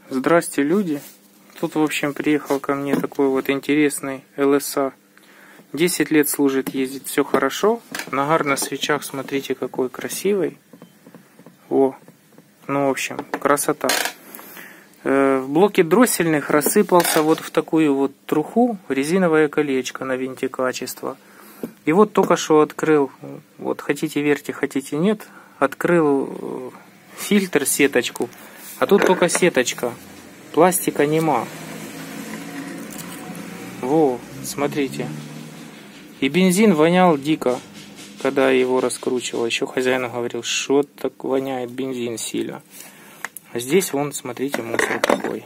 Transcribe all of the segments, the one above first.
Здрасте, люди. Тут, в общем, приехал ко мне такой вот интересный ЛСА. 10 лет служит, ездит, все хорошо. Нагар на свечах, смотрите, какой красивый. О, ну, в общем, красота. В блоке дроссельных рассыпался вот в такую вот труху резиновое колечко на винте качества. И вот только что открыл, вот хотите верьте, хотите нет, открыл фильтр, сеточку. А тут только сеточка. Пластика нема. Во, смотрите. И бензин вонял дико, когда его раскручивал. Еще хозяин говорил, что так воняет бензин сильно. А здесь вон, смотрите, мусор какой.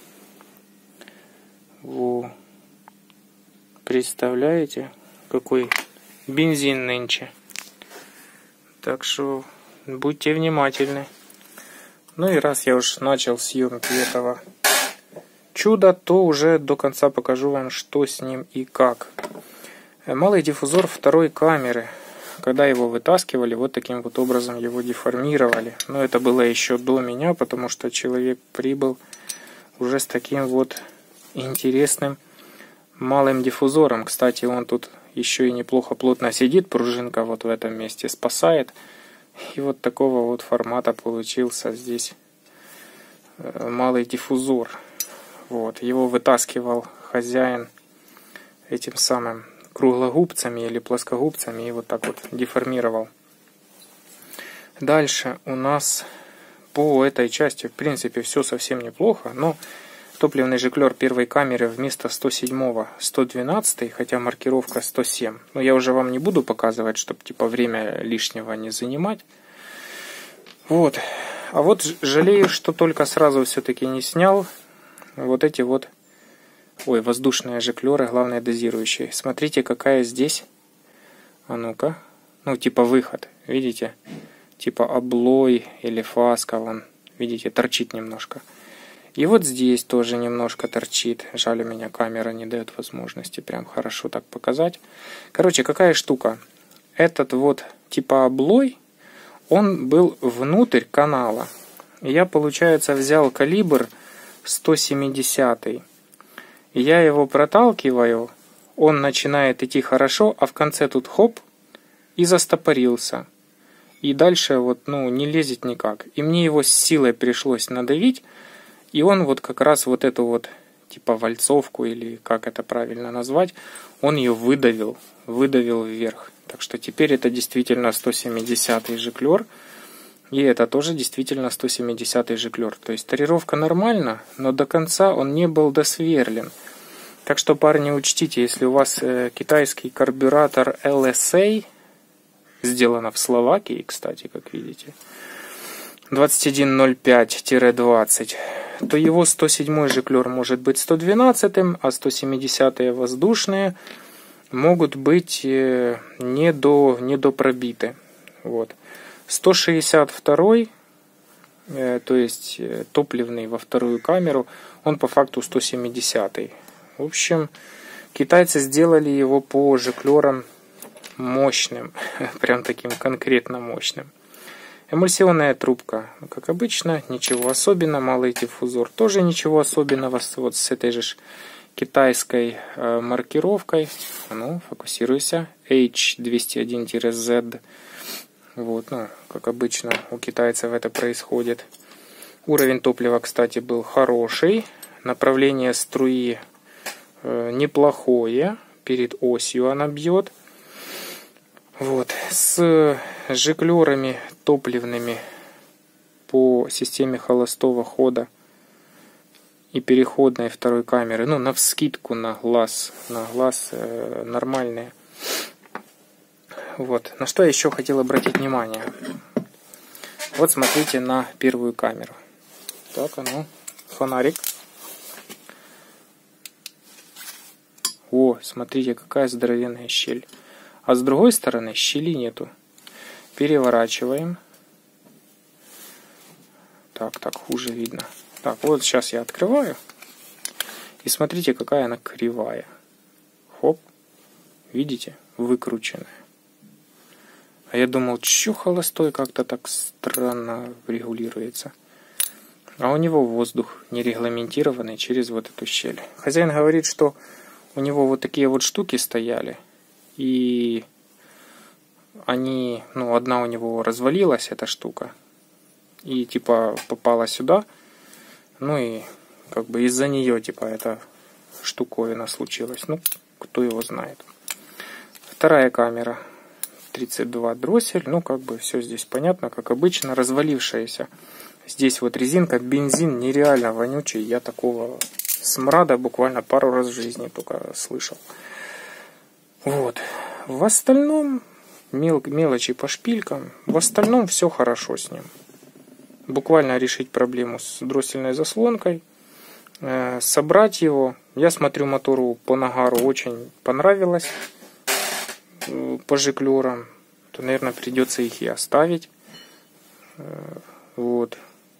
Во. Представляете, какой бензин нынче. Так что будьте внимательны. Ну и раз я уж начал съемки этого чуда, то уже до конца покажу вам, что с ним и как. Малый диффузор второй камеры. Когда его вытаскивали, вот таким вот образом его деформировали. Но это было еще до меня, потому что человек прибыл уже с таким вот интересным малым диффузором. Кстати, он тут еще и неплохо плотно сидит, пружинка вот в этом месте спасает. И вот такого вот формата получился здесь малый диффузор. Вот. Его вытаскивал хозяин этим самым круглогубцами или плоскогубцами и вот так вот деформировал. Дальше у нас по этой части в принципе все совсем неплохо, но топливный жиклер первой камеры вместо 107 112, хотя маркировка 107. Но я уже вам не буду показывать, чтобы типа время лишнего не занимать. Вот. А вот жалею, что только сразу все-таки не снял вот эти вот воздушные жиклеры, главное дозирующие. Смотрите, какая здесь. А ну-ка. Ну, типа выход. Видите? Типа облой или фаска. Вон. Видите, торчит немножко. И вот здесь тоже немножко торчит. Жаль, у меня камера не дает возможности прям хорошо так показать. Короче, какая штука. Этот вот типа облой, он был внутрь канала. Я, получается, взял калибр 170. И я его проталкиваю. Он начинает идти хорошо, а в конце тут хоп, и застопорился. И дальше вот, не лезет никак. И мне его с силой пришлось надавить. И он вот как раз вот эту вот типа вальцовку, или как это правильно назвать, он ее выдавил вверх. Так что теперь это действительно 170-й жиклер. И это тоже действительно 170-й жиклер. То есть тарировка нормальна, но до конца он не был досверлен. Так что, парни, учтите, если у вас китайский карбюратор LSA, сделано в Словакии, кстати, как видите, 2105-20, то его 107-й жиклер может быть 112-м, а 170-е воздушные могут быть недопробиты. Вот. 162-й, то есть топливный во вторую камеру, он по факту 170-й. В общем, китайцы сделали его по жиклерам мощным, прям таким конкретно мощным. Эмульсионная трубка, как обычно, ничего особенного. Малый диффузор тоже ничего особенного. Вот с этой же китайской маркировкой. Ну, фокусируйся. H201-Z. Вот, как обычно у китайцев это происходит. Уровень топлива, кстати, был хороший. Направление струи неплохое. Перед осью она бьет. Вот. С жиклерами топливными по системе холостого хода и переходной второй камеры, навскидку на глаз нормальные. Вот. На что я еще хотел обратить внимание. Вот смотрите на первую камеру. Так, фонарик. О, смотрите, какая здоровенная щель. А с другой стороны щели нету. Переворачиваем. Так хуже видно. Так, вот сейчас я открываю. И смотрите, какая она кривая. Хоп. Видите? Выкрученная. А я думал, что холостой как-то так странно регулируется. а у него воздух нерегламентированный через вот эту щель. Хозяин говорит, что у него вот такие вот штуки стояли, и они, ну, одна у него развалилась, эта штука, и типа попала сюда, ну и как бы из-за нее типа эта штуковина случилась. Ну, кто его знает. Вторая камера 32 дроссель, ну как бы все здесь понятно, как обычно, развалившаяся. Здесь вот резинка, бензин нереально вонючий, я такого смрада буквально пару раз в жизни только слышал. Вот. В остальном мелочи по шпилькам, в остальном все хорошо с ним. Буквально решить проблему с дроссельной заслонкой, собрать его. Я смотрю, мотору по нагару очень понравилось, по жиклерам, то, наверное, придется их и оставить. Вот.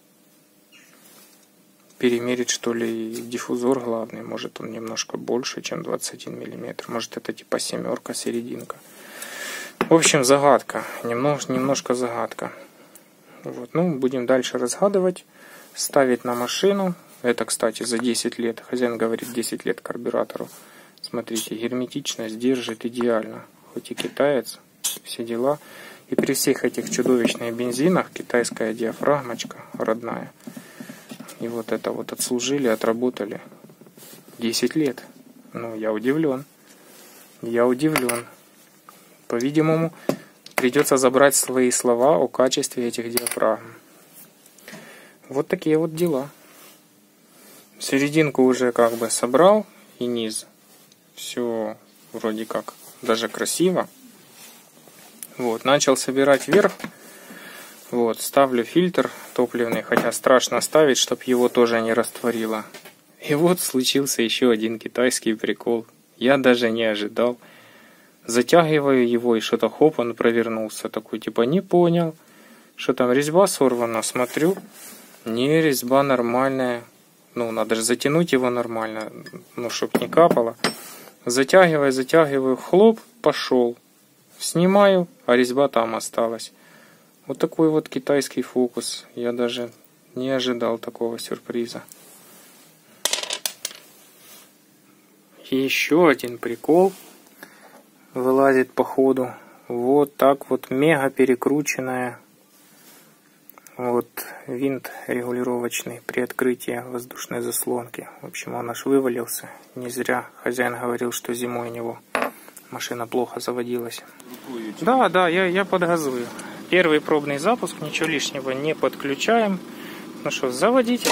Перемерить, что ли, диффузор главный. Может, он немножко больше, чем 21 мм. Может, это типа семерка, серединка. В общем, загадка. Немножко загадка. Вот. Ну, будем дальше разгадывать. Ставить на машину. Это, кстати, за 10 лет. Хозяин говорит, 10 лет карбюратору. Смотрите, герметичность держит идеально. Хоть и китаец, все дела. И при всех этих чудовищных бензинах китайская диафрагмочка родная. И вот это вот отслужили, отработали 10 лет. Ну, я удивлен. Я удивлен. По-видимому, придется забрать свои слова о качестве этих диафрагм. Вот такие вот дела. Серединку уже как бы собрал и низ. Все вроде как даже красиво. Вот, начал собирать верх. Вот, ставлю фильтр топливный, хотя страшно ставить, чтобы его тоже не растворило. И вот случился еще один китайский прикол. Я даже не ожидал. Затягиваю его, и что-то хоп, он провернулся. Такой, типа, не понял, что там резьба сорвана. Смотрю, не, резьба нормальная. Ну, надо же затянуть его нормально, ну, чтоб не капало. Затягиваю, хлоп, пошел. Снимаю, а резьба там осталась. Вот такой вот китайский фокус. Я даже не ожидал такого сюрприза. И еще один прикол вылазит по ходу. Вот так вот мега перекрученная. Вот винт регулировочный при открытии воздушной заслонки. В общем, он аж вывалился. Не зря хозяин говорил, что зимой у него машина плохо заводилась. Да, я подгазую. Первый пробный запуск, ничего лишнего не подключаем. Ну что, заводите.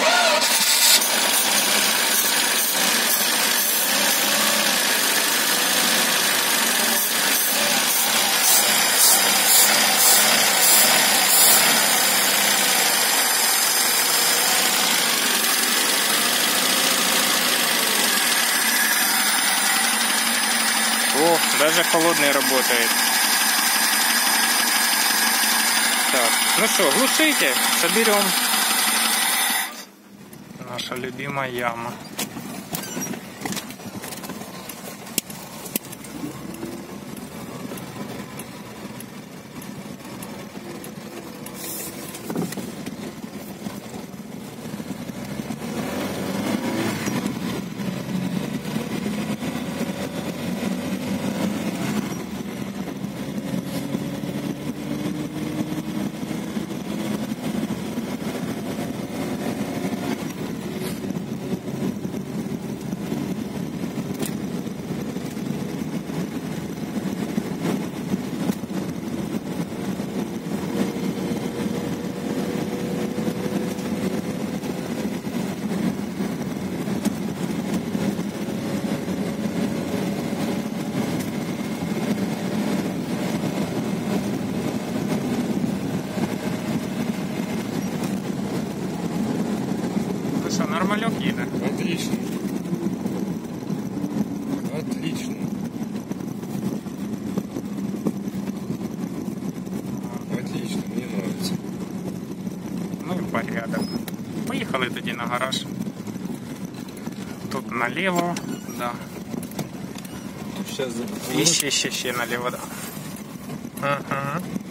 О, даже холодный работает. Так, ну что, глушите, соберем. Наша любимая яма. Нормалек едет? Отлично. Отлично. Отлично, мне нравится. Ну и порядок. Поїхали тоді на гараж. Тут налево, да. Сейчас І ще налево, да. Ага.